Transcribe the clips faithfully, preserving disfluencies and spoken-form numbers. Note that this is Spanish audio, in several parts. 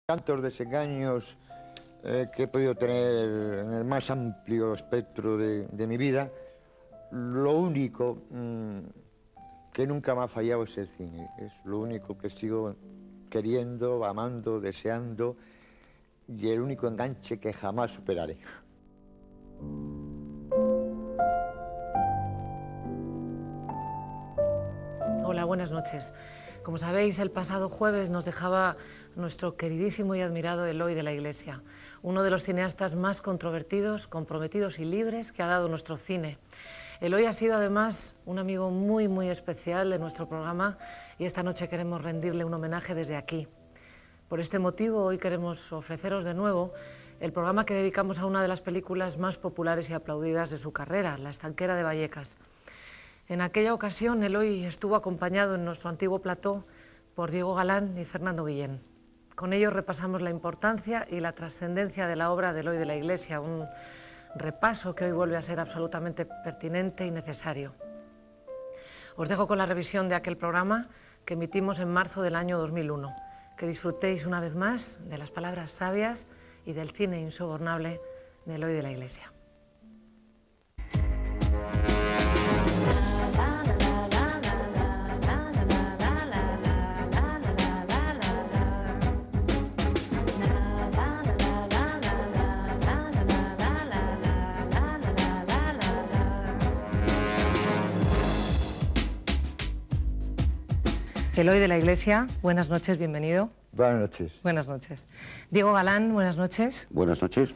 Tantos desengaños eh, que he podido tener en el más amplio espectro de, de mi vida, lo único mmm, que nunca me ha fallado es el cine. Es lo único que sigo queriendo, amando, deseando, y el único enganche que jamás superaré. Hola, buenas noches. Como sabéis, el pasado jueves nos dejaba nuestro queridísimo y admirado Eloi de la Iglesia, uno de los cineastas más controvertidos, comprometidos y libres que ha dado nuestro cine. Eloi ha sido además un amigo muy, muy especial de nuestro programa y esta noche queremos rendirle un homenaje desde aquí. Por este motivo, hoy queremos ofreceros de nuevo el programa que dedicamos a una de las películas más populares y aplaudidas de su carrera, La estanquera de Vallecas. En aquella ocasión, Eloi estuvo acompañado en nuestro antiguo plató por Diego Galán y Fernando Guillén. Con ellos repasamos la importancia y la trascendencia de la obra de Eloi de la Iglesia, un repaso que hoy vuelve a ser absolutamente pertinente y necesario. Os dejo con la revisión de aquel programa que emitimos en marzo del año dos mil uno. Que disfrutéis una vez más de las palabras sabias y del cine insobornable de Eloi de la Iglesia. Eloi de la Iglesia, buenas noches, bienvenido. Buenas noches. Buenas noches. Diego Galán, buenas noches. Buenas noches.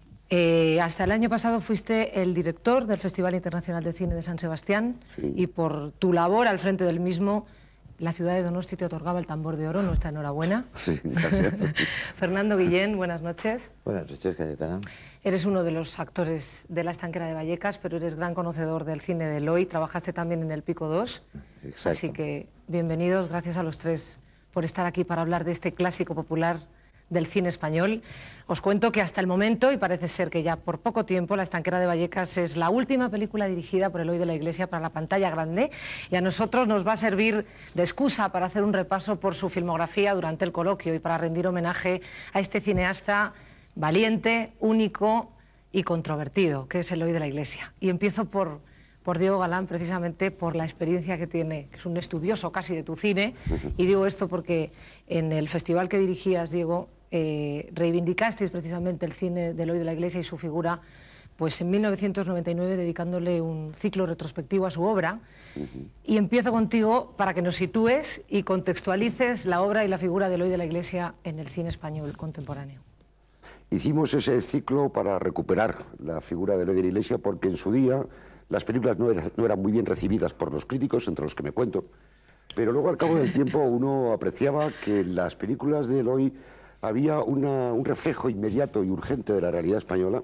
Eh, hasta el año pasado fuiste el director del Festival Internacional de Cine de San Sebastián, sí. Y por tu labor al frente del mismo, la ciudad de Donosti te otorgaba el Tambor de Oro, nuestra enhorabuena. Sí, gracias. Fernando Guillén, buenas noches. Buenas noches, Cayetana. Eres uno de los actores de La estanquera de Vallecas, pero eres gran conocedor del cine de Eloi, trabajaste también en El Pico dos. Exacto. Así que bienvenidos, gracias a los tres por estar aquí para hablar de este clásico popular del cine español. Os cuento que hasta el momento, y parece ser que ya por poco tiempo, La estanquera de Vallecas es la última película dirigida por Eloi de la Iglesia para la pantalla grande, y a nosotros nos va a servir de excusa para hacer un repaso por su filmografía durante el coloquio y para rendir homenaje a este cineasta valiente, único y controvertido, que es Eloi de la Iglesia. Y empiezo por, por Diego Galán, precisamente por la experiencia que tiene, que es un estudioso casi de tu cine, y digo esto porque en el festival que dirigías, Diego, eh, reivindicasteis precisamente el cine de Eloi de la Iglesia y su figura, pues en mil novecientos noventa y nueve dedicándole un ciclo retrospectivo a su obra. Y empiezo contigo para que nos sitúes y contextualices la obra y la figura de Eloi de la Iglesia en el cine español contemporáneo. Hicimos ese ciclo para recuperar la figura de Eloi de la Iglesia porque en su día las películas no, era, no eran muy bien recibidas por los críticos, entre los que me cuento, pero luego al cabo del tiempo uno apreciaba que en las películas de Eloi había una, un reflejo inmediato y urgente de la realidad española,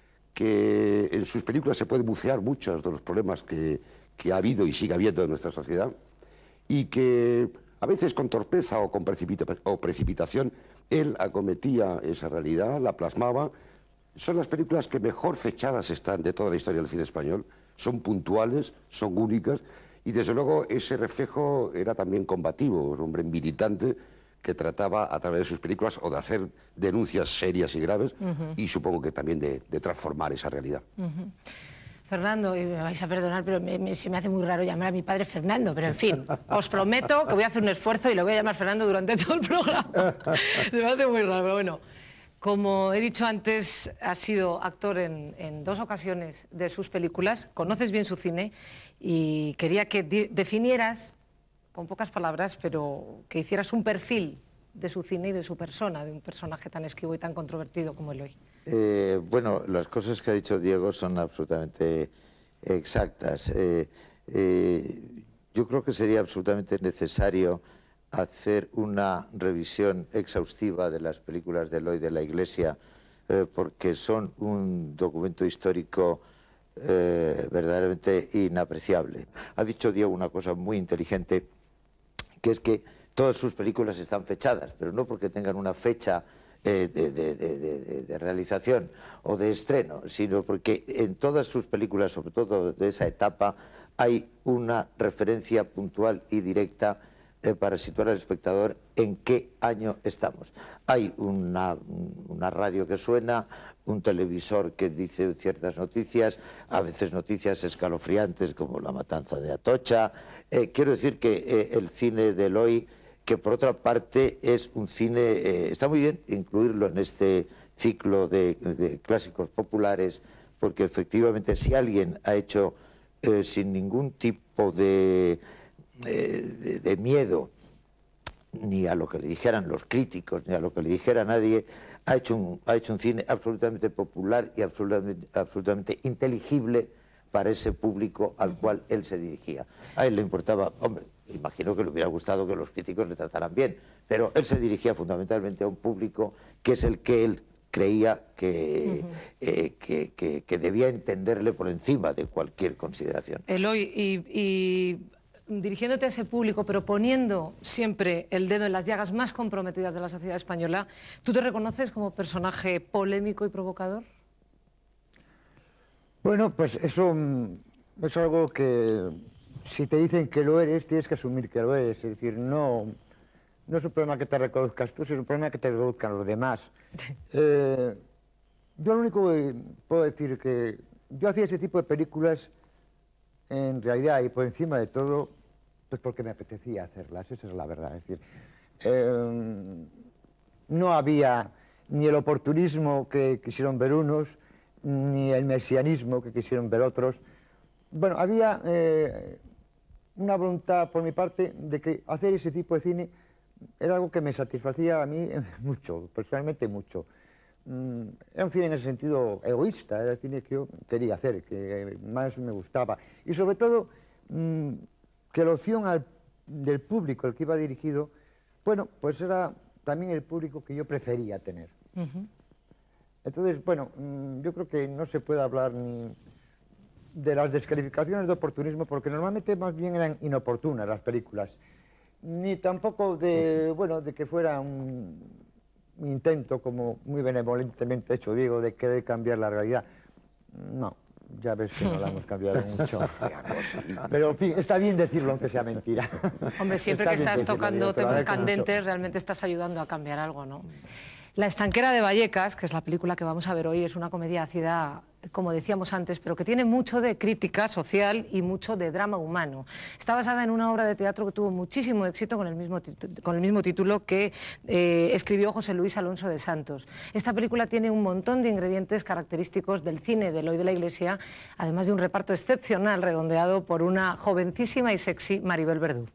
que en sus películas se pueden bucear muchos de los problemas que, que ha habido y sigue habiendo en nuestra sociedad, y que a veces con torpeza o con precipita, o precipitación él acometía esa realidad, la plasmaba. Son las películas que mejor fechadas están de toda la historia del cine español, son puntuales, son únicas, y desde luego ese reflejo era también combativo, un hombre militante que trataba a través de sus películas o de hacer denuncias serias y graves, uh-huh. y supongo que también de, de transformar esa realidad. Uh-huh. Fernando, y me vais a perdonar, pero me, me, se me hace muy raro llamar a mi padre Fernando, pero en fin, os prometo que voy a hacer un esfuerzo y lo voy a llamar Fernando durante todo el programa. Se me hace muy raro, pero bueno. Como he dicho antes, has sido actor en, en dos ocasiones de sus películas, conoces bien su cine y quería que de, definieras, con pocas palabras, pero que hicieras un perfil de su cine y de su persona, de un personaje tan esquivo y tan controvertido como Eloi. Eh, bueno, las cosas que ha dicho Diego son absolutamente exactas. Eh, eh, yo creo que sería absolutamente necesario hacer una revisión exhaustiva de las películas de Eloi de la Iglesia, eh, porque son un documento histórico eh, verdaderamente inapreciable. Ha dicho Diego una cosa muy inteligente, que es que todas sus películas están fechadas, pero no porque tengan una fecha eh, de, de, de, de, de realización o de estreno, sino porque en todas sus películas, sobre todo de esa etapa, hay una referencia puntual y directa eh, para situar al espectador en qué año estamos. Hay una, una radio que suena, un televisor que dice ciertas noticias, a veces noticias escalofriantes como la matanza de Atocha. Eh, quiero decir que eh, el cine de Eloy, que por otra parte es un cine, eh, está muy bien incluirlo en este ciclo de, de clásicos populares, porque efectivamente si alguien ha hecho eh, sin ningún tipo de, eh, de, de miedo, ni a lo que le dijeran los críticos, ni a lo que le dijera nadie, ha hecho un, ha hecho un cine absolutamente popular y absolutamente, absolutamente inteligible para ese público al cual él se dirigía. A él le importaba, hombre, imagino que le hubiera gustado que los críticos le trataran bien, pero él se dirigía fundamentalmente a un público que es el que él creía que, uh-huh. eh, que, que, que debía entenderle por encima de cualquier consideración. Eloy, y, y dirigiéndote a ese público, pero poniendo siempre el dedo en las llagas más comprometidas de la sociedad española, ¿tú te reconoces como personaje polémico y provocador? Bueno, pues eso es algo que, si te dicen que lo eres, tienes que asumir que lo eres. Es decir, no, no es un problema que te reconozcas tú, sino un problema que te reconozcan los demás. Eh, yo lo único que puedo decir es que yo hacía ese tipo de películas, en realidad, y por encima de todo, pues porque me apetecía hacerlas, esa es la verdad. Es decir, eh, no había ni el oportunismo que quisieron ver unos, ni el mesianismo que quisieron ver otros. Bueno, había eh, una voluntad por mi parte de que hacer ese tipo de cine era algo que me satisfacía a mí mucho, personalmente mucho. Mm, era un cine en ese sentido egoísta, era el cine que yo quería hacer, que más me gustaba. Y sobre todo, mm, que la opción al, del público, el que iba dirigido, bueno, pues era también el público que yo prefería tener. Uh-huh. Entonces, bueno, yo creo que no se puede hablar ni de las descalificaciones de oportunismo, porque normalmente más bien eran inoportunas las películas, ni tampoco de, bueno, de que fuera un intento, como muy benevolentemente hecho, digo, de querer cambiar la realidad. No, ya ves que no la hemos cambiado mucho. Pero, en fin, está bien decirlo, aunque sea mentira. Hombre, siempre que estás tocando temas candentes, realmente estás ayudando a cambiar algo, ¿no? La estanquera de Vallecas, que es la película que vamos a ver hoy, es una comedia ácida, como decíamos antes, pero que tiene mucho de crítica social y mucho de drama humano. Está basada en una obra de teatro que tuvo muchísimo éxito con el mismo, con el mismo título que eh, escribió José Luis Alonso de Santos. Esta película tiene un montón de ingredientes característicos del cine de Eloy de la Iglesia, además de un reparto excepcional redondeado por una jovencísima y sexy Maribel Verdú.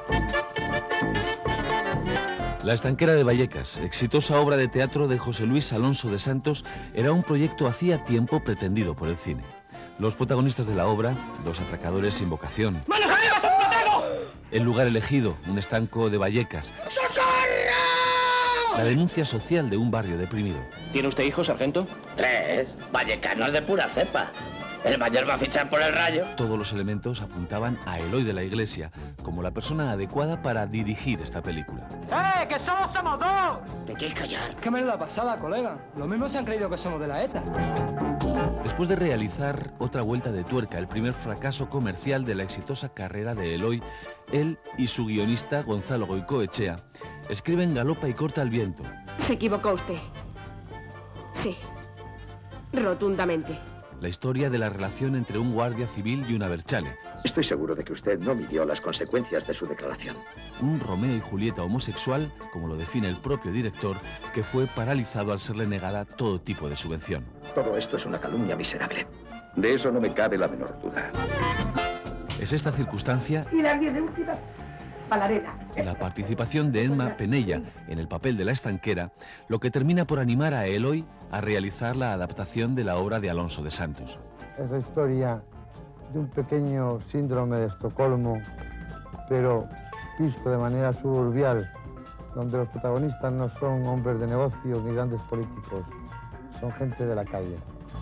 La estanquera de Vallecas, exitosa obra de teatro de José Luis Alonso de Santos, era un proyecto hacía tiempo pretendido por el cine. Los protagonistas de la obra, dos atracadores sin vocación. ¡Manos arriba, Tornatego! El lugar elegido, un estanco de Vallecas. ¡Socorro! La denuncia social de un barrio deprimido. ¿Tiene usted hijos, sargento? Tres. Vallecanos de pura cepa. El mayor va a fichar por el Rayo. Todos los elementos apuntaban a Eloy de la Iglesia como la persona adecuada para dirigir esta película. ¡Eh, que solo somos dos! ¿Te quieres callar? ¿Qué menuda pasada, colega? Lo mismo se han creído que somos de la ETA. Después de realizar otra vuelta de tuerca, el primer fracaso comercial de la exitosa carrera de Eloy, él y su guionista, Gonzalo Goicoechea, escriben Galopa y corta el viento. Se equivocó usted. Sí, rotundamente. La historia de la relación entre un guardia civil y una Berchale. Estoy seguro de que usted no midió las consecuencias de su declaración. Un Romeo y Julieta homosexual, como lo define el propio director, que fue paralizado al serle negada todo tipo de subvención. Todo esto es una calumnia miserable. De eso no me cabe la menor duda. Es esta circunstancia y la de última palareta. La participación de Emma Penella en el papel de la estanquera, lo que termina por animar a Eloy a realizar la adaptación de la obra de Alonso de Santos. Es la historia de un pequeño síndrome de Estocolmo, pero visto de manera suburbial, donde los protagonistas no son hombres de negocio ni grandes políticos, son gente de la calle.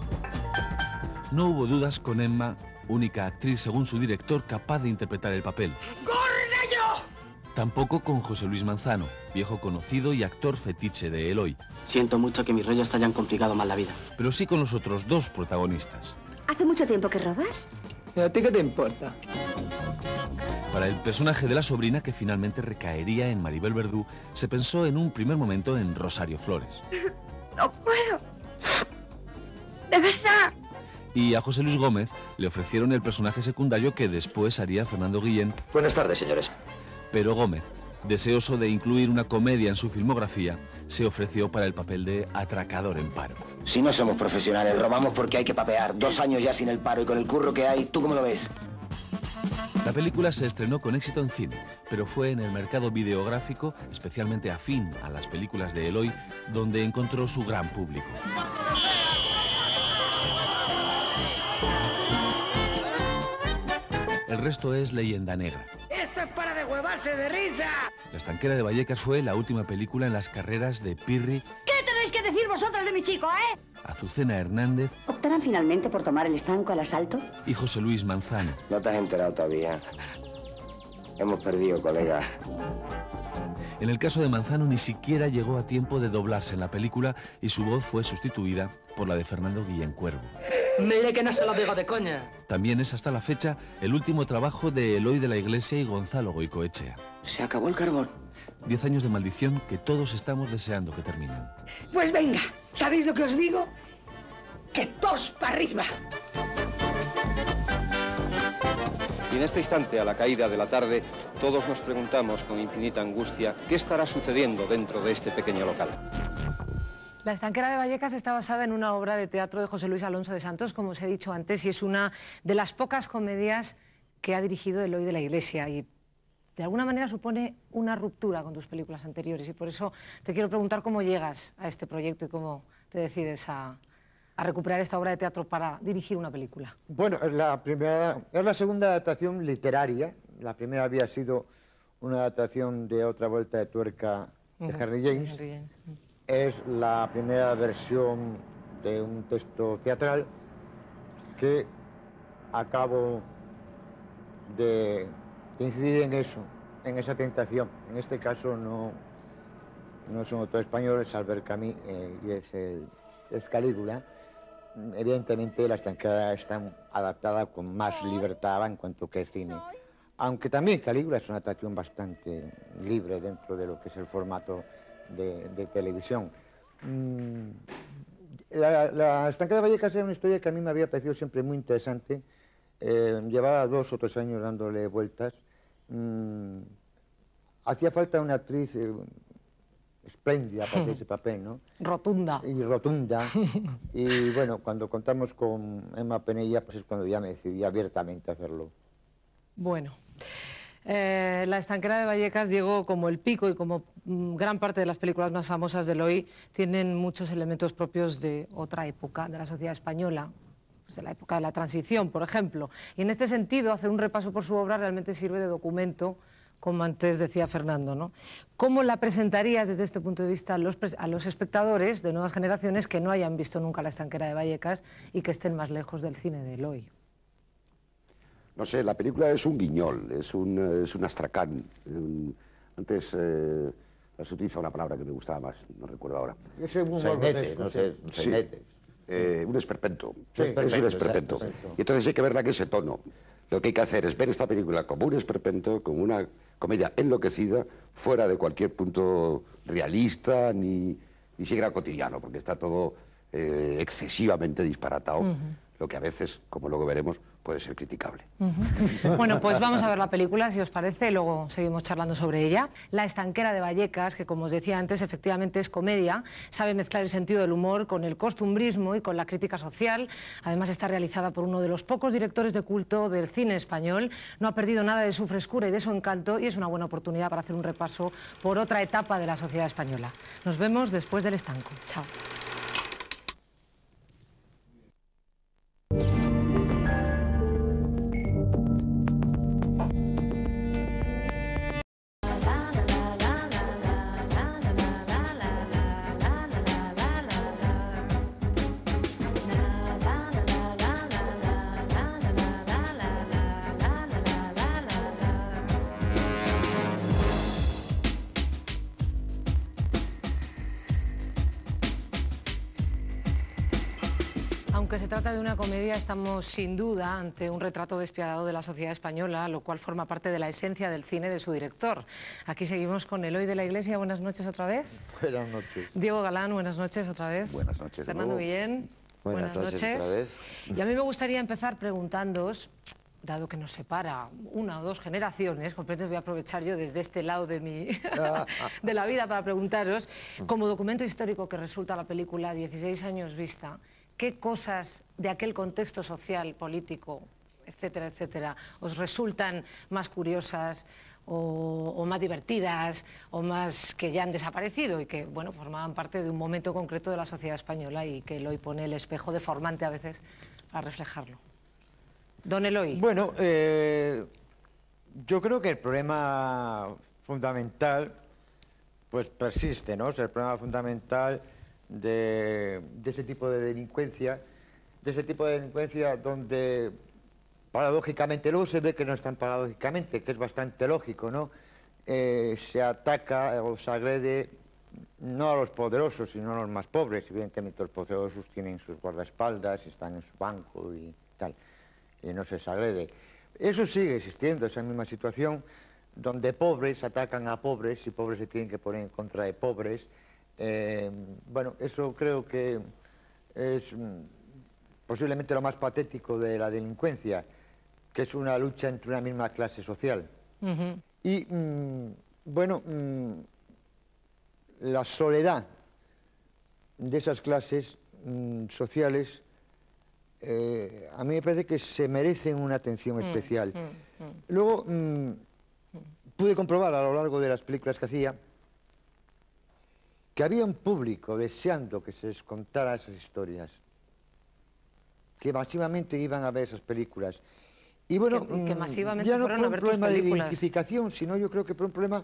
No hubo dudas con Emma, única actriz, según su director, capaz de interpretar el papel. Tampoco con José Luis Manzano, viejo conocido y actor fetiche de Eloy. Siento mucho que mis rollos te hayan complicado más la vida. Pero sí con los otros dos protagonistas. ¿Hace mucho tiempo que robas? ¿Y a ti qué te importa? Para el personaje de la sobrina, que finalmente recaería en Maribel Verdú, se pensó en un primer momento en Rosario Flores. No puedo. De verdad. Y a José Luis Gómez le ofrecieron el personaje secundario que después haría Fernando Guillén. Buenas tardes, señores. Pero Gómez, deseoso de incluir una comedia en su filmografía, se ofreció para el papel de atracador en paro. Si no somos profesionales, robamos porque hay que papear. Dos años ya sin el paro y con el curro que hay, ¿tú cómo lo ves? La película se estrenó con éxito en cine, pero fue en el mercado videográfico, especialmente afín a las películas de Eloy, donde encontró su gran público. El resto es leyenda negra. ¡Esto es para deshuevarse de risa! La estanquera de Vallecas fue la última película en las carreras de Pirri. ¿Qué tenéis que decir vosotras de mi chico, eh? Azucena Hernández. ¿Optarán finalmente por tomar el estanco al asalto? Y José Luis Manzano. No te has enterado todavía. Hemos perdido, colega. En el caso de Manzano ni siquiera llegó a tiempo de doblarse en la película y su voz fue sustituida por la de Fernando Guillén Cuervo. Mire que no se lo digo de coña. También es hasta la fecha el último trabajo de Eloy de la Iglesia y Gonzalo Goicoechea. Se acabó el carbón. Diez años de maldición que todos estamos deseando que terminen. Pues venga, ¿sabéis lo que os digo? ¡Que tos para arriba! Y en este instante, a la caída de la tarde, todos nos preguntamos con infinita angustia qué estará sucediendo dentro de este pequeño local. La estanquera de Vallecas está basada en una obra de teatro de José Luis Alonso de Santos, como os he dicho antes, y es una de las pocas comedias que ha dirigido Eloy de la Iglesia y de alguna manera supone una ruptura con tus películas anteriores y por eso te quiero preguntar cómo llegas a este proyecto y cómo te decides a, a recuperar esta obra de teatro para dirigir una película. Bueno, la primera, es la segunda adaptación literaria. La primera había sido una adaptación de Otra vuelta de tuerca de uh-huh. Henry James. Henry James. Uh-huh. Es la primera versión de un texto teatral que acabo de, de incidir en eso, en esa tentación. En este caso no, no es un autor español, es Albert Camus eh, y es, el, es Calígula. Evidentemente la estanquera está adaptada con más libertad en cuanto que es cine. Aunque también Calígula es una adaptación bastante libre dentro de lo que es el formato de, de televisión. Mm, la, la estanquera de Vallecas era una historia que a mí me había parecido siempre muy interesante. Eh, llevaba dos o tres años dándole vueltas. Mm, hacía falta una actriz eh, espléndida para hacer ese papel, ¿no? Rotunda. Y rotunda. Y bueno, cuando contamos con Emma Penella, pues es cuando ya me decidí abiertamente a hacerlo. Bueno, eh, La estanquera de Vallecas, Diego, como El pico y como mm, gran parte de las películas más famosas de Eloy, tienen muchos elementos propios de otra época de la sociedad española, pues de la época de la transición, por ejemplo. Y en este sentido, hacer un repaso por su obra realmente sirve de documento, como antes decía Fernando, ¿no? ¿Cómo la presentarías desde este punto de vista a los, a los espectadores de nuevas generaciones que no hayan visto nunca La estanquera de Vallecas y que estén más lejos del cine de Eloy? No sé, la película es un guiñol, es un, es un astracán. Un, antes eh, se utiliza una palabra que me gustaba más, no recuerdo ahora. Es un sainete, no sé, un sainete. Sí, eh, un esperpento, sí, es, es un esperpento. Exacto. Y entonces hay que verla en ese tono. Lo que hay que hacer es ver esta película como un esperpento, como una comedia enloquecida, fuera de cualquier punto realista ni, ni siquiera cotidiano, porque está todo eh, excesivamente disparatado, uh-huh. lo que a veces, como luego veremos, puede ser criticable. Uh-huh. Bueno, pues vamos a ver la película, si os parece, y luego seguimos charlando sobre ella. La estanquera de Vallecas, que como os decía antes, efectivamente es comedia, sabe mezclar el sentido del humor con el costumbrismo y con la crítica social. Además está realizada por uno de los pocos directores de culto del cine español. No ha perdido nada de su frescura y de su encanto y es una buena oportunidad para hacer un repaso por otra etapa de la sociedad española. Nos vemos después del estanco. Chao. Aunque se trata de una comedia, estamos sin duda ante un retrato despiadado de la sociedad española, lo cual forma parte de la esencia del cine de su director. Aquí seguimos con Eloy de la Iglesia. Buenas noches otra vez. Buenas noches. Diego Galán, buenas noches otra vez. Buenas noches. Fernando Guillén. Buenas, buenas noches, noches otra vez. Y a mí me gustaría empezar preguntándoos, dado que nos separa una o dos generaciones, comprendo, voy a aprovechar yo desde este lado de, mi, de la vida para preguntaros, como documento histórico que resulta la película dieciséis años vista, ¿qué cosas de aquel contexto social, político, etcétera, etcétera, os resultan más curiosas o, o más divertidas o más que ya han desaparecido y que, bueno, formaban parte de un momento concreto de la sociedad española y que Eloy pone el espejo deformante a veces para reflejarlo? Don Eloy. Bueno, eh, yo creo que el problema fundamental pues persiste, ¿no? O sea, el problema fundamental de, de ese tipo de delincuencia, de ese tipo de delincuencia donde paradójicamente, luego se ve que no es tan paradójicamente, que es bastante lógico, ¿no? Eh, se ataca o se agrede no a los poderosos, sino a los más pobres. Evidentemente los poderosos tienen sus guardaespaldas, están en su banco y tal, y no se les agrede. Eso sigue existiendo, esa misma situación, donde pobres atacan a pobres y pobres se tienen que poner en contra de pobres. Eh, bueno, eso creo que es mm, posiblemente lo más patético de la delincuencia, que es una lucha entre una misma clase social. Uh-huh. Y, mmm, bueno, mmm, la soledad de esas clases mmm, sociales eh, a mí me parece que se merecen una atención especial. Uh, uh, uh. Luego, mmm, pude comprobar a lo largo de las películas que hacía que había un público deseando que se les contara esas historias, que masivamente iban a ver esas películas. Y bueno, que, que masivamente ya no fueron por a un ver problema tus de películas. identificación, sino yo creo que por un problema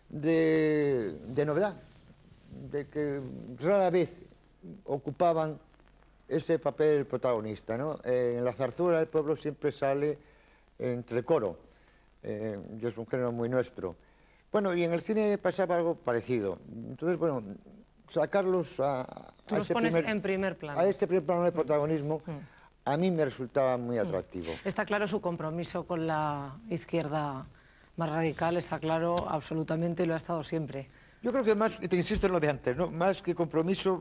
de, de novedad, de que rara vez ocupaban ese papel protagonista, ¿no? Eh, en la zarzuela el pueblo siempre sale entre el coro, eh, y es un género muy nuestro. Bueno, y en el cine pasaba algo parecido. Entonces, bueno, sacarlos a, Tú a, los ese pones primer, en primer plano. a este primer plano de protagonismo, mm. a mí me resultaba muy atractivo. Está claro su compromiso con la izquierda más radical, está claro absolutamente, y lo ha estado siempre. Yo creo que más, te insisto en lo de antes, ¿no? Más que compromiso,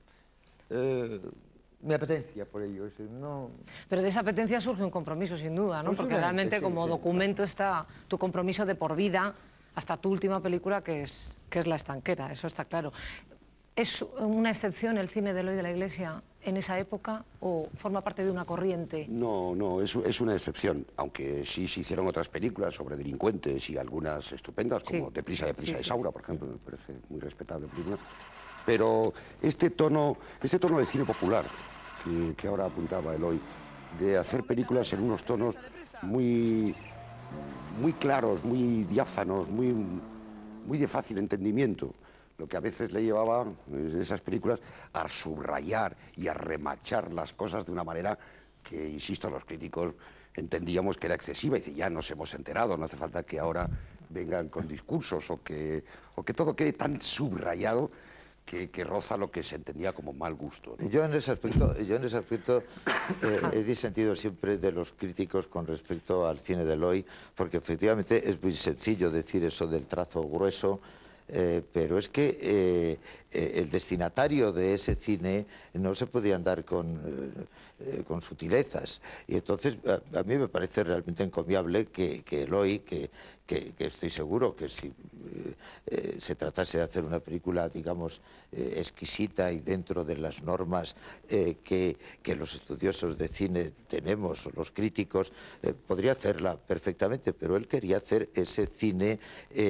eh, mi apetencia por ello. Es decir, no... Pero de esa apetencia surge un compromiso, sin duda, ¿no? Porque realmente sí, como sí, documento está tu compromiso de por vida hasta tu última película, que es, que es La Estanquera, eso está claro. ¿Es una excepción el cine de Eloy de la Iglesia en esa época o forma parte de una corriente? No, no, es, es una excepción, aunque sí se hicieron otras películas sobre delincuentes y algunas estupendas, como sí. Deprisa, Deprisa sí, de Saura, por ejemplo, me parece muy respetable película. Pero este tono, este tono de cine popular que, que ahora apuntaba Eloy, de hacer películas en unos tonos muy, muy claros, muy diáfanos, muy, muy de fácil entendimiento, lo que a veces le llevaba en esas películas a subrayar y a remachar las cosas de una manera que, insisto, los críticos entendíamos que era excesiva. Y dice, ya nos hemos enterado, no hace falta que ahora vengan con discursos o que, o que todo quede tan subrayado que, que roza lo que se entendía como mal gusto, ¿no? Yo en ese aspecto, yo en ese aspecto eh, he disentido siempre de los críticos con respecto al cine de Eloy, porque efectivamente es muy sencillo decir eso del trazo grueso. Eh, pero es que eh, eh, el destinatario de ese cine no se podía andar con, eh, con sutilezas. Y entonces a, a mí me parece realmente encomiable que, que Eloy, que, que, que estoy seguro que si eh, se tratase de hacer una película, digamos, eh, exquisita y dentro de las normas eh, que, que los estudiosos de cine tenemos, o los críticos, eh, podría hacerla perfectamente, pero él quería hacer ese cine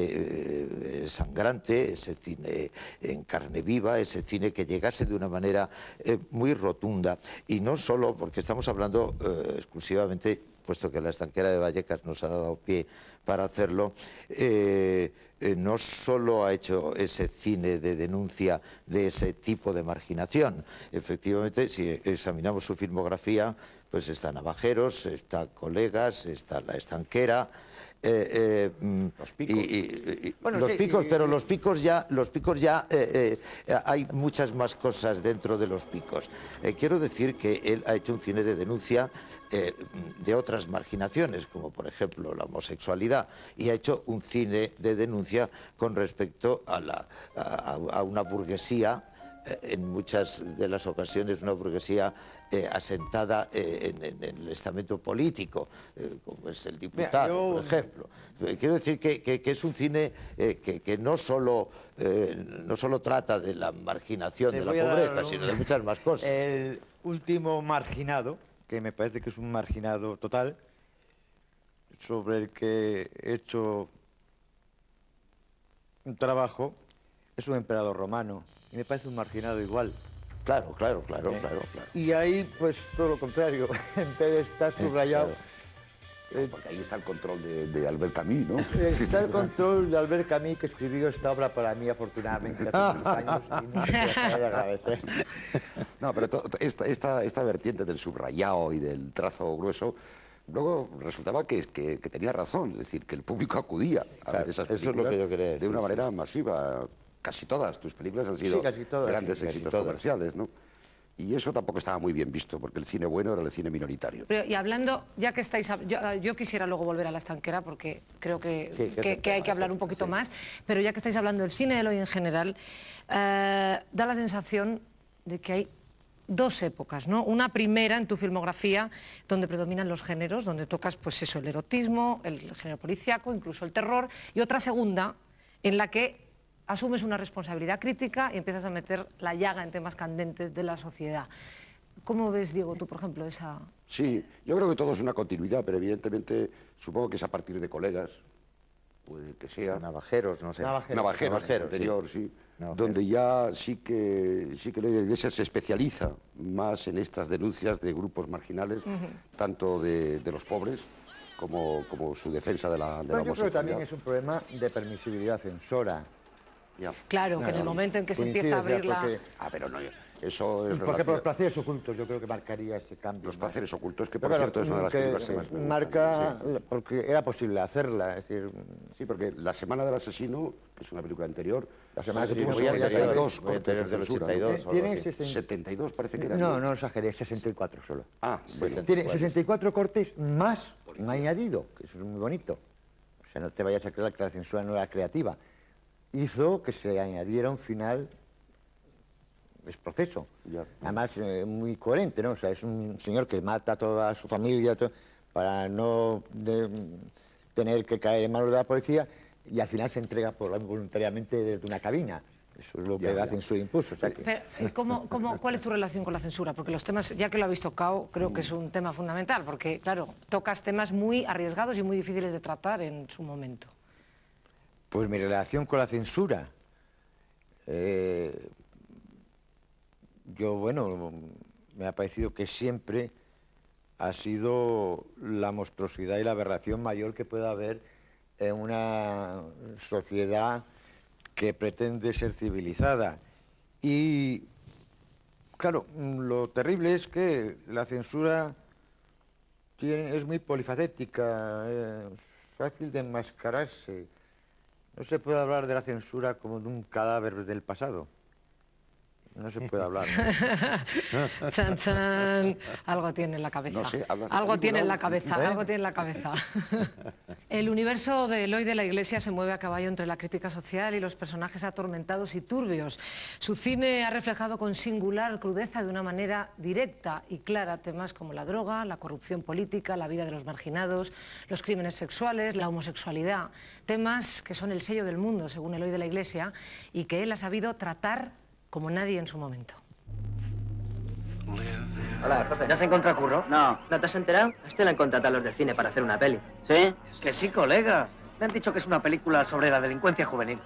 eh, sangrante, ese cine en carne viva, ese cine que llegase de una manera eh, muy rotunda, y no solo porque estamos hablando eh, exclusivamente, puesto que La Estanquera de Vallecas nos ha dado pie para hacerlo, eh, eh, no solo ha hecho ese cine de denuncia de ese tipo de marginación. Efectivamente, si examinamos su filmografía, pues está Navajeros, está Colegas, está La Estanquera, Eh, eh, los picos, y, y, y, bueno, los sí, picos y, pero y, los picos ya, los picos ya eh, eh, hay muchas más cosas dentro de los picos. Eh, quiero decir que él ha hecho un cine de denuncia eh, de otras marginaciones, como por ejemplo la homosexualidad, y ha hecho un cine de denuncia con respecto a, la, a, a una burguesía, en muchas de las ocasiones una burguesía eh, asentada eh, en, en, en el estamento político, eh, como es el diputado, Mira, yo... por ejemplo. Eh, quiero decir que, que, que es un cine eh, que, que no, solo, eh, no solo trata de la marginación, Te de la pobreza, un... sino de muchas más cosas. El último marginado, que me parece que es un marginado total, sobre el que he hecho un trabajo, es un emperador romano, y me parece un marginado igual. Claro, claro, claro, ¿Eh? claro, claro. Y ahí, pues, todo lo contrario, en vez de estar subrayado... Eh, claro. eh, porque ahí está el control de, de Albert Camus, ¿no? Está el control de Albert Camus, que escribió esta obra para mí, afortunadamente, hace muchos años, y no se dejaré de agradecer. No, pero to, to, esta, esta, esta vertiente del subrayado y del trazo grueso, luego resultaba que, que, que tenía razón, es decir, que el público acudía a claro, ver esas películas eso es lo que yo quería decir, de una manera sí. masiva. Casi todas tus películas han sido sí, todas, grandes sí, éxitos todas. comerciales, ¿no? Y eso tampoco estaba muy bien visto, porque el cine bueno era el cine minoritario. Pero, y hablando, ya que estáis... Yo, yo quisiera luego volver a La Estanquera, porque creo que, sí, que, que, que hay que hablar un poquito sí, más, pero ya que estáis hablando del cine del hoy en general, eh, da la sensación de que hay dos épocas, ¿no? Una primera en tu filmografía donde predominan los géneros, donde tocas, pues eso, el erotismo, el género policíaco, incluso el terror, y otra segunda en la que asumes una responsabilidad crítica y empiezas a meter la llaga en temas candentes de la sociedad. ¿Cómo ves, Diego, tú, por ejemplo, esa...? Sí, yo creo que todo es una continuidad, pero evidentemente supongo que es a partir de colegas, puede que sea... Navajeros, no sé. Navajeros, Navajeros, Navajeros anterior, sí. sí. Navajeros. Donde ya sí que, sí que la Iglesia se especializa más en estas denuncias de grupos marginales, uh-huh. tanto de, de los pobres, Como, como su defensa de la, de la homosexualidad. Yo creo que también es un problema de permisibilidad censora. Ya. Claro, que no, en el momento en que se empieza a abrir la... Porque... Ah, pero no, eso es porque por los placeres ocultos yo creo que marcaría ese cambio. Los placeres ocultos, que por pero, cierto es una de las películas que más me marca, gustan, sí. Porque era posible hacerla, es decir... Sí, porque La Semana del Asesino, que es una película anterior... La Semana del Asesino Asesino... setenta y dos, anterior del ochenta y dos, ¿Tiene setenta y dos, parece que era? No, no exageré, sesenta y cuatro solo. Ah, bueno. Tiene sesenta y cuatro cortes más un añadido, que eso es muy bonito. O sea, no te vayas a creer que la censura no era creativa. Hizo que se añadiera un final, es proceso. Ya. Además, eh, muy coherente, ¿no? O sea, es un señor que mata a toda su familia todo, para no de, tener que caer en manos de la policía y al final se entrega por, voluntariamente desde una cabina. Eso es lo que ya, la ya. censura impuso. O sea que... Pero, ¿cómo, cómo, ¿cuál es tu relación con la censura? Porque los temas, ya que lo habéis tocado, creo que es un tema fundamental, porque, claro, tocas temas muy arriesgados y muy difíciles de tratar en su momento. Pues mi relación con la censura. Eh, yo, bueno, me ha parecido que siempre ha sido la monstruosidad y la aberración mayor que pueda haber en una sociedad que pretende ser civilizada. Y, claro, lo terrible es que la censura tiene, es muy polifacética, es fácil de enmascararse. No se puede hablar de la censura como de un cadáver del pasado. No se puede hablar. ¿No? Chan, chan. Algo tiene en la cabeza. No sé, algo tiene en la cabeza, ¿eh? Algo tiene en la cabeza. El universo de Eloy de la Iglesia se mueve a caballo entre la crítica social y los personajes atormentados y turbios. Su cine ha reflejado con singular crudeza, de una manera directa y clara, temas como la droga, la corrupción política, la vida de los marginados, los crímenes sexuales, la homosexualidad. Temas que son el sello del mundo, según Eloy de la Iglesia, y que él ha sabido tratar como nadie en su momento. Hola, José. ¿Ya se encontró curro? No. ¿No te has enterado? A este le han contratado a los del cine para hacer una peli. ¿Sí? Que sí, colega. Me han dicho que es una película sobre la delincuencia juvenil.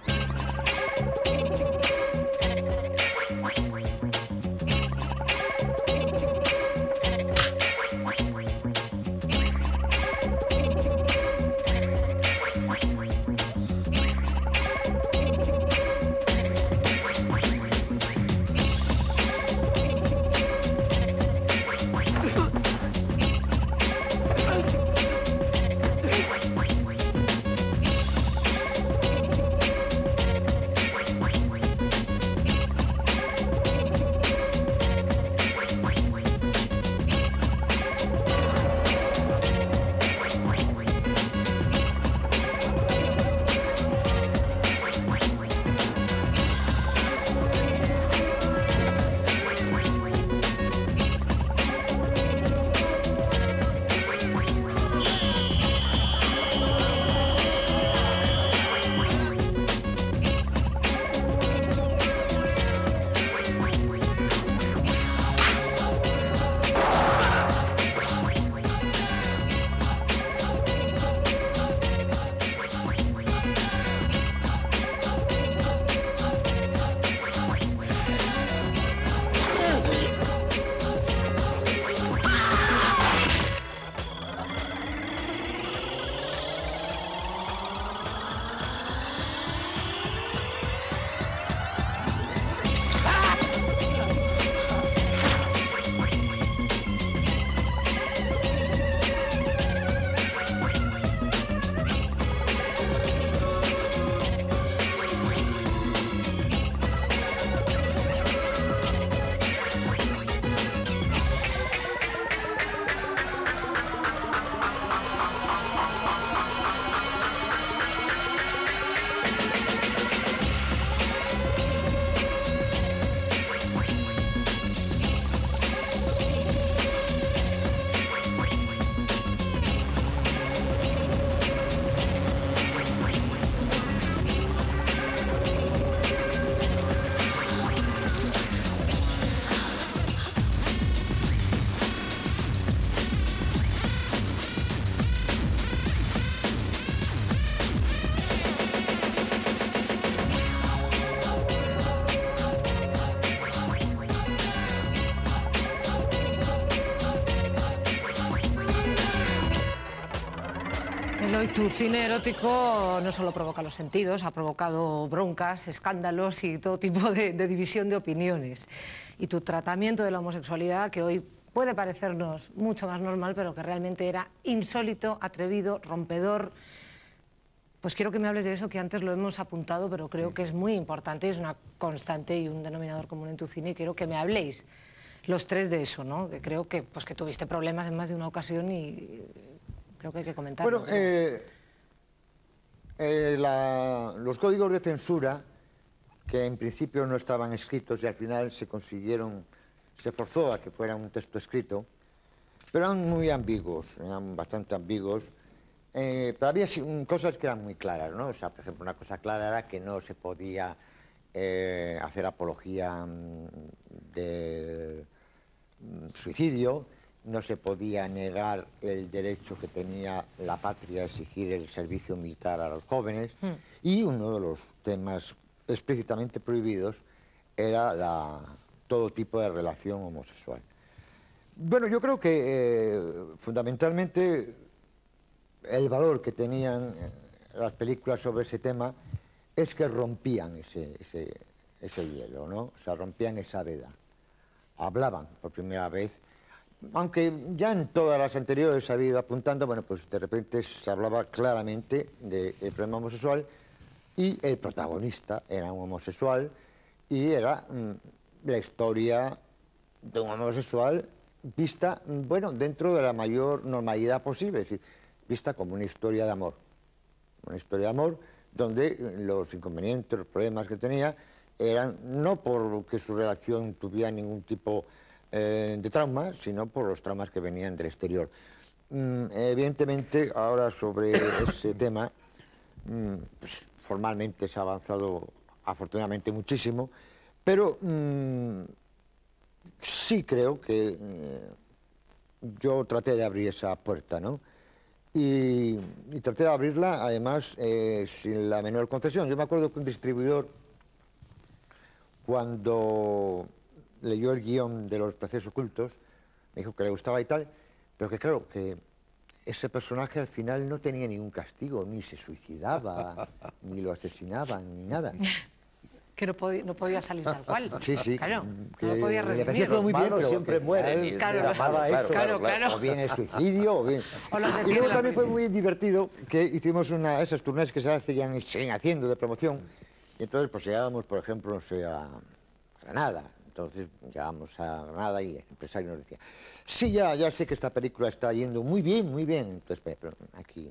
Eloy, tu cine erótico no solo provoca los sentidos, ha provocado broncas, escándalos y todo tipo de, de división de opiniones. Y tu tratamiento de la homosexualidad, que hoy puede parecernos mucho más normal, pero que realmente era insólito, atrevido, rompedor. Pues quiero que me hables de eso, que antes lo hemos apuntado, pero creo que es muy importante, es una constante y un denominador común en tu cine, y quiero que me habléis los tres de eso, ¿no? Que creo que, pues, que tuviste problemas en más de una ocasión y creo que hay que comentarlo. Bueno, eh, eh, la, los códigos de censura, que en principio no estaban escritos y al final se consiguieron, se forzó a que fuera un texto escrito, pero eran muy ambiguos, eran bastante ambiguos. Eh, pero había cosas que eran muy claras, ¿no? O sea, por ejemplo, una cosa clara era que no se podía eh, hacer apología de suicidio, no se podía negar el derecho que tenía la patria a exigir el servicio militar a los jóvenes, mm. y uno de los temas explícitamente prohibidos era la, todo tipo de relación homosexual. Bueno, yo creo que eh, fundamentalmente el valor que tenían las películas sobre ese tema es que rompían ese, ese, ese hielo, ¿no? O sea, rompían esa veda. Hablaban por primera vez, aunque ya en todas las anteriores ha habido apuntando, bueno, pues de repente se hablaba claramente del problema homosexual y el protagonista era un homosexual y era mmm, la historia de un homosexual vista, bueno, dentro de la mayor normalidad posible, es decir, vista como una historia de amor. Una historia de amor donde los inconvenientes, los problemas que tenía eran no porque su relación tuviera ningún tipo eh, de trauma, sino por los traumas que venían del exterior. Mm, evidentemente, ahora sobre ese tema, mm, pues, formalmente se ha avanzado afortunadamente muchísimo, pero mm, sí creo que eh, yo traté de abrir esa puerta, ¿no? Y, y traté de abrirla, además, eh, sin la menor concesión. Yo me acuerdo que un distribuidor, cuando leyó el guión de Los placeres ocultos, me dijo que le gustaba y tal, pero que claro, que ese personaje al final no tenía ningún castigo, ni se suicidaba, ni lo asesinaban, ni nada. Que no podía, no podía salir tal cual. Sí, sí. Claro, que no podía redimir. Le parecía todo muy bien, pero siempre mueren. Él claro, se llamaba claro, eso, claro, claro. O bien el suicidio, o bien... O los y luego también fue muy divertido que hicimos una de esas turnés que se hacían y siguen haciendo de promoción. Y entonces pues llegábamos, por ejemplo, no sé, a Granada. Entonces llegábamos a Granada y el empresario nos decía, sí, ya, ya sé que esta película está yendo muy bien, muy bien. Entonces, pero aquí...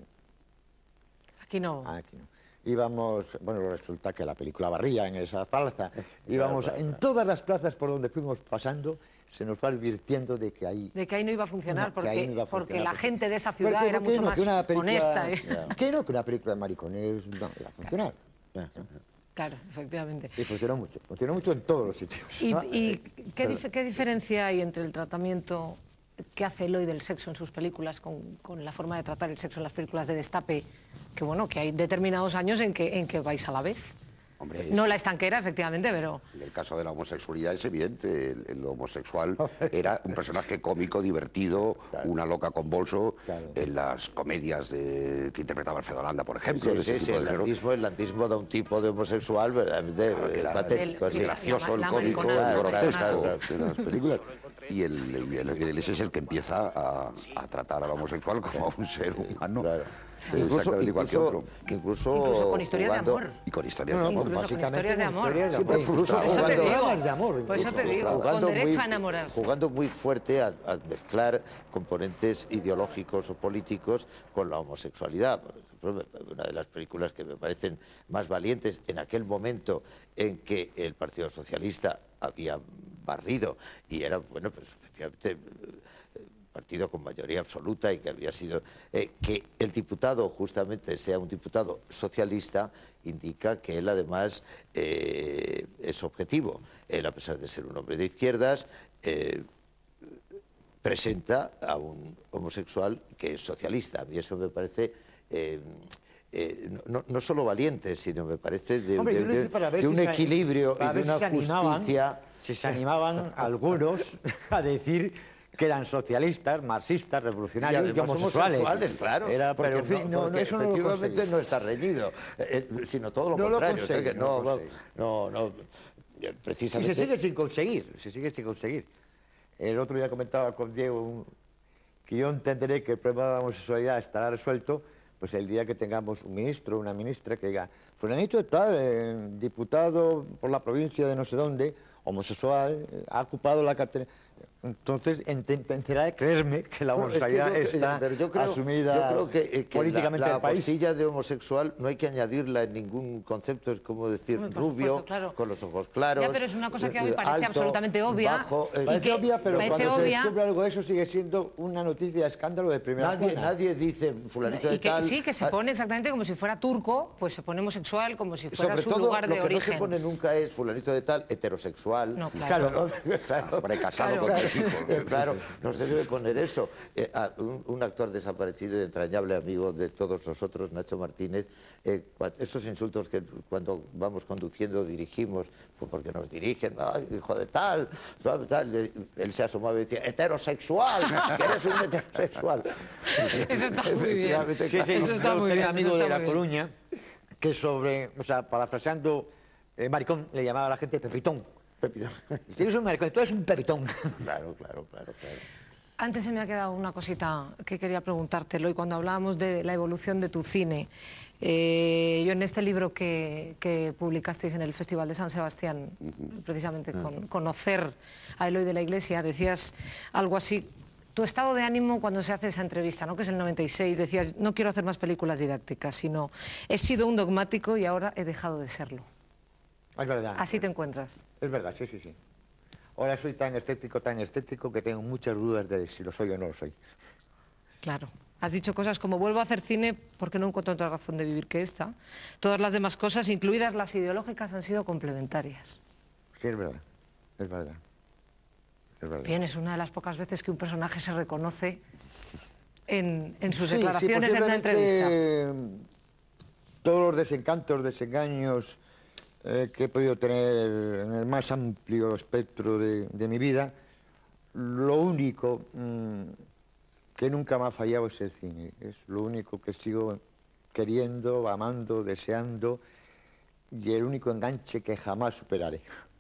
Aquí no. Aquí no. Íbamos, bueno, resulta que la película barría en esa plaza, íbamos en todas las plazas por donde fuimos pasando, se nos fue advirtiendo de que ahí... De que ahí no iba a funcionar, no, porque, no iba a funcionar porque la porque... gente de esa ciudad porque, era mucho no, más película, honesta. ¿eh? Que no, que una película de maricones no iba a funcionar. Claro, claro, efectivamente. Y funcionó mucho, funcionó mucho en todos los sitios. ¿Y, ¿no? y ¿qué, dif qué diferencia hay entre el tratamiento que hace Eloy del sexo en sus películas con, con la forma de tratar el sexo en las películas de Destape? Que bueno, que hay determinados años en que, en que vais a la vez. Hombre, no la estanquera, efectivamente, pero... En el caso de la homosexualidad es evidente. El, el homosexual era un personaje cómico, divertido, claro. Una loca con bolso, claro. En las comedias de, que interpretaba Alfredo Landa, por ejemplo. Sí, sí, sí, el lantismo, el lantismo da un tipo de homosexual verdaderamente claro, era, patético. El, el gracioso, la, el cómico, el grotesco de las películas. Y el, el, el, ese es el que empieza a, a tratar al homosexual como a un ser humano. Claro. Sí, incluso, incluso, que incluso, incluso con historias jugando, de amor. Y con historias no, de amor. Incluso básicamente con historias de amor. Historias de amor. Sí, incluso por eso te digo, de amor. Por eso te digo, con derecho muy, a enamorarse. Jugando muy fuerte a, a mezclar componentes ideológicos o políticos con la homosexualidad. Por ejemplo, una de las películas que me parecen más valientes en aquel momento en que el Partido Socialista había barrido y era, bueno, pues efectivamente... partido con mayoría absoluta y que había sido... Eh, que el diputado justamente sea un diputado socialista indica que él además eh, es objetivo. Él, a pesar de ser un hombre de izquierdas, eh, presenta a un homosexual que es socialista. A mí eso me parece... Eh, Eh, no, no solo valiente, sino me parece de, Hombre, de, de, de si un se, equilibrio y de una si justicia... Si se animaban algunos a decir que eran socialistas, marxistas, revolucionarios y, además homosexuales. Homosexuales, claro. Era, porque pero en fin, no, porque no, eso no lo efectivamente conseguí. no está reñido, eh, sino todo lo No lo contrario. conseguí, o sea que no no, lo conseguí. no, no, Y precisamente... se sigue sin conseguir, se sigue sin conseguir. El otro día comentaba con Diego un- que yo entenderé que el problema de la homosexualidad estará resuelto pues el día que tengamos un ministro o una ministra que diga, fulanito está, eh, diputado por la provincia de no sé dónde, homosexual, eh, ha ocupado la cartera. Entonces empezará a creerme que la homosexualidad Es que yo- está pero yo creo, asumida yo creo que, eh, que políticamente la, la en el país. apostilla de homosexual no hay que añadirla en ningún concepto, es como decir Hombre, por rubio, supuesto, claro. con los ojos claros. Ya, pero es una cosa que a mí me parece alto, absolutamente obvia. bajo, eh, y Parece que obvia, pero parece cuando se obvia. descubre algo de eso sigue siendo una noticia de escándalo de primera Nadie, plana. nadie dice fulanito de Y que, tal. sí, que se ah, pone exactamente como si fuera turco, pues se pone homosexual, como si fuera Sobre su todo, lugar lo de que origen. no se pone nunca es fulanito de tal, heterosexual. No, claro. claro. Hombre, casado Claro. con tres hijos. Claro, no se debe poner eso. Eh, a un, un actor desaparecido y entrañable amigo de todos nosotros, Nacho Martínez, eh, cua- esos insultos que cuando vamos conduciendo dirigimos, pues porque nos dirigen, "Ay, hijo de tal, tal, tal", eh, él se asomaba y decía, heterosexual, que eres un heterosexual. Eso está muy bien. Efectivamente, Sí, sí, Eso está yo muy tenía bien, un amigo eso está de La muy bien. Coruña que sobre, o sea, parafraseando eh, maricón, le llamaba a la gente pepitón. Pepitón. Si eres un maricón, tú eres un pepitón. Claro, claro, claro, claro. Antes se me ha quedado una cosita que quería preguntártelo y cuando hablábamos de la evolución de tu cine, eh, yo en este libro que, que publicasteis en el Festival de San Sebastián, precisamente con Conocer a Eloy de la Iglesia, decías algo así, tu estado de ánimo cuando se hace esa entrevista, ¿no? Que es el noventa y seis, decías, no quiero hacer más películas didácticas, sino he sido un dogmático y ahora he dejado de serlo. Es verdad. Así te encuentras. Es verdad, sí, sí, sí. Ahora soy tan estético, tan estético, que tengo muchas dudas de si lo soy o no lo soy. Claro. Has dicho cosas como vuelvo a hacer cine porque no encuentro otra razón de vivir que esta. Todas las demás cosas, incluidas las ideológicas, han sido complementarias. Sí, es verdad. Es verdad. Es verdad. Bien, es una de las pocas veces que un personaje se reconoce en, en sus Sí, sí, declaraciones en una entrevista. posiblemente todos los desencantos, desengaños eh, que he podido tener en el más amplio espectro de, de mi vida, lo único mm, que nunca me ha fallado es el cine. Es lo único que sigo queriendo, amando, deseando y el único enganche que jamás superaré.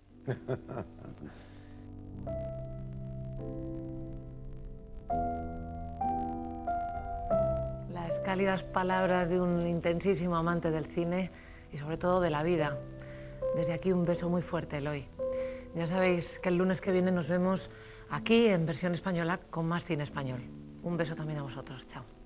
Las cálidas palabras de un intensísimo amante del cine y sobre todo de la vida. Desde aquí un beso muy fuerte, Eloy. Ya sabéis que el lunes que viene nos vemos aquí en versión española con más cine español. Un beso también a vosotros. Chao.